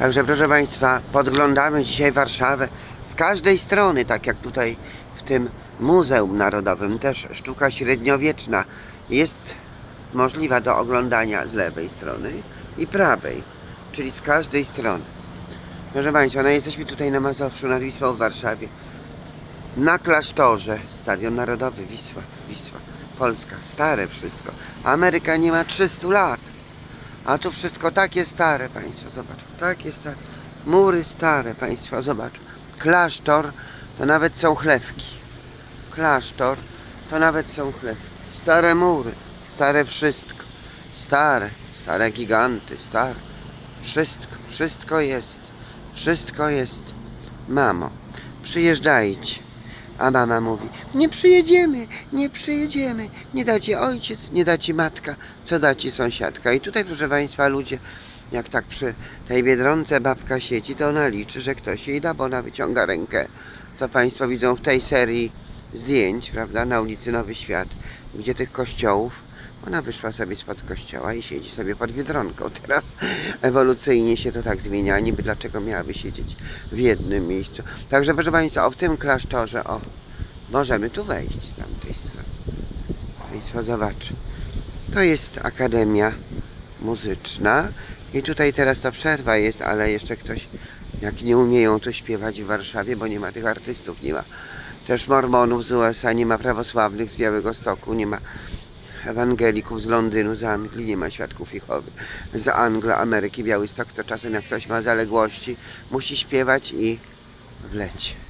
Także proszę Państwa, podglądamy dzisiaj Warszawę z każdej strony, tak jak tutaj w tym Muzeum Narodowym. Też sztuka średniowieczna jest możliwa do oglądania z lewej strony i prawej, czyli z każdej strony. Proszę Państwa, no jesteśmy tutaj na Mazowszu, nad Wisłą w Warszawie. Na klasztorze, Stadion Narodowy, Wisła, Polska, stare wszystko. Ameryka nie ma 300 lat. A tu wszystko takie stare, Państwo, zobacz, takie stare. Mury stare, Państwo, zobacz. Klasztor, to nawet są chlewki. Klasztor, to nawet są chlewki. Stare mury, stare wszystko. Stare giganty, stare. Wszystko jest. Mamo, przyjeżdżajcie. A mama mówi, nie przyjedziemy, nie da ci ojciec, nie da ci matka, co da ci sąsiadka. I tutaj, proszę Państwa, ludzie, jak tak przy tej Biedronce babka siedzi, to ona liczy, że ktoś jej da, bo ona wyciąga rękę, co Państwo widzą w tej serii zdjęć, prawda, na ulicy Nowy Świat, gdzie tych kościołów, ona wyszła sobie spod kościoła i siedzi sobie pod Biedronką. Teraz ewolucyjnie się to tak zmienia, niby dlaczego miałaby siedzieć w jednym miejscu. Także proszę Państwa, w tym klasztorze, możemy tu wejść z tamtej strony. Państwo zobaczą. To jest Akademia Muzyczna i tutaj teraz ta przerwa jest, ale jeszcze ktoś, jak nie umieją to śpiewać w Warszawie, bo nie ma tych artystów, nie ma też mormonów z USA, nie ma prawosławnych z Białegostoku, nie ma ewangelików z Londynu, z Anglii, nie ma świadków Jehowy z Ameryki, Białystok, to czasem jak ktoś ma zaległości, musi śpiewać i wleć.